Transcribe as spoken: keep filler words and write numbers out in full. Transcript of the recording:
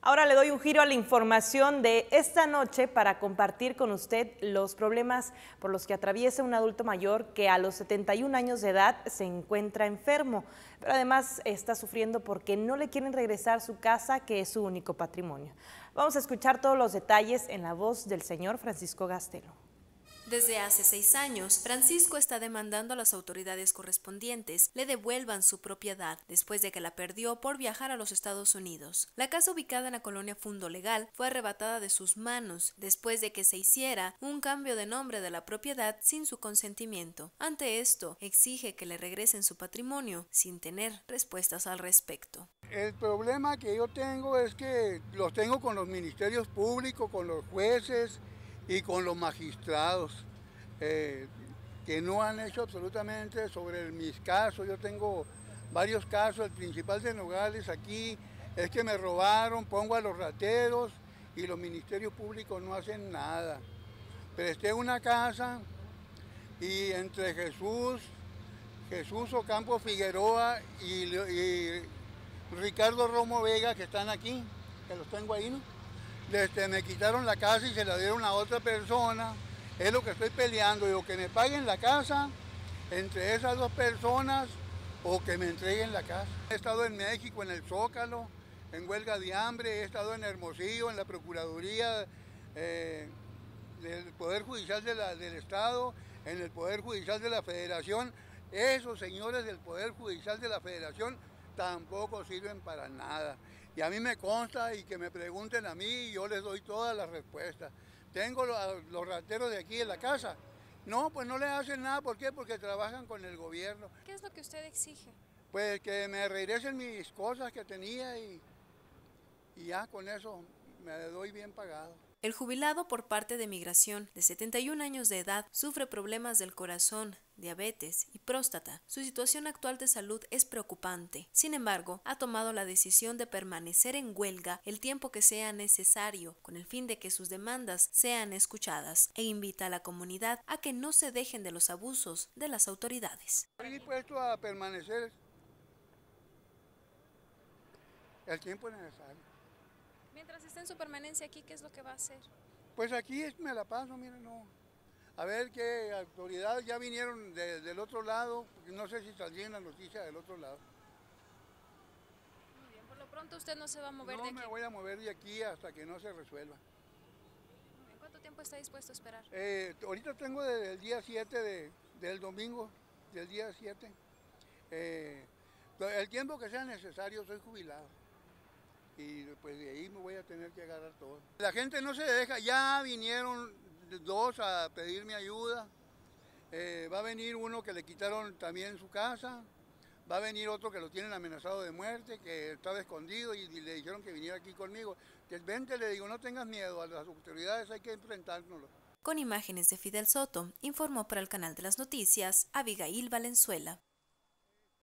Ahora le doy un giro a la información de esta noche para compartir con usted los problemas por los que atraviesa un adulto mayor que a los setenta y un años de edad se encuentra enfermo, pero además está sufriendo porque no le quieren regresar su casa, que es su único patrimonio. Vamos a escuchar todos los detalles en la voz del señor Francisco Gastelo. Desde hace seis años, Francisco está demandando a las autoridades correspondientes le devuelvan su propiedad después de que la perdió por viajar a los Estados Unidos. La casa ubicada en la colonia Fundo Legal fue arrebatada de sus manos después de que se hiciera un cambio de nombre de la propiedad sin su consentimiento. Ante esto, exige que le regresen su patrimonio sin tener respuestas al respecto. El problema que yo tengo es que los tengo con los ministerios públicos, con los jueces y con los magistrados, eh, que no han hecho absolutamente sobre mis casos. Yo tengo varios casos, el principal de Nogales aquí es que me robaron, pongo a los rateros y los ministerios públicos no hacen nada. Presté una casa y entre Jesús, Jesús Ocampo Figueroa y, y Ricardo Romo Vega, que están aquí, que los tengo ahí, ¿no? Este, me quitaron la casa y se la dieron a otra persona. Es lo que estoy peleando, yo, que me paguen la casa entre esas dos personas o que me entreguen la casa. He estado en México, en el Zócalo, en huelga de hambre, he estado en Hermosillo, en la Procuraduría eh, del Poder Judicial de la, del Estado, en el Poder Judicial de la Federación. Esos señores del Poder Judicial de la Federación tampoco sirven para nada. Y a mí me consta y que me pregunten a mí y yo les doy todas las respuestas. Tengo los, los rateros de aquí en la casa. No, pues no les hacen nada. ¿Por qué? Porque trabajan con el gobierno. ¿Qué es lo que usted exige? Pues que me regresen mis cosas que tenía y, y ya con eso me doy bien pagado. El jubilado por parte de Migración, de setenta y un años de edad, sufre problemas del corazón, diabetes y próstata. Su situación actual de salud es preocupante. Sin embargo, ha tomado la decisión de permanecer en huelga el tiempo que sea necesario, con el fin de que sus demandas sean escuchadas, e invita a la comunidad a que no se dejen de los abusos de las autoridades. Estoy dispuesto a permanecer el tiempo necesario. Mientras esté en su permanencia aquí, ¿qué es lo que va a hacer? Pues aquí me la paso, miren, no. A ver qué autoridades ya vinieron de, del otro lado, porque no sé si saldrían las noticias del otro lado. Muy bien, por lo pronto usted no se va a mover no de aquí. No me voy a mover de aquí hasta que no se resuelva. Muy bien, ¿cuánto tiempo está dispuesto a esperar? Eh, ahorita tengo desde el día siete de, del domingo, del día siete. Eh, el tiempo que sea necesario, soy jubilado. Y pues de ahí me voy a tener que agarrar todo. La gente no se deja, ya vinieron dos a pedirme ayuda, eh, va a venir uno que le quitaron también su casa, va a venir otro que lo tienen amenazado de muerte, que estaba escondido y, y le dijeron que viniera aquí conmigo. Que vente, le digo, no tengas miedo, a las autoridades hay que enfrentárnoslo. Con imágenes de Fidel Soto, informó para el canal de las noticias Abigail Valenzuela.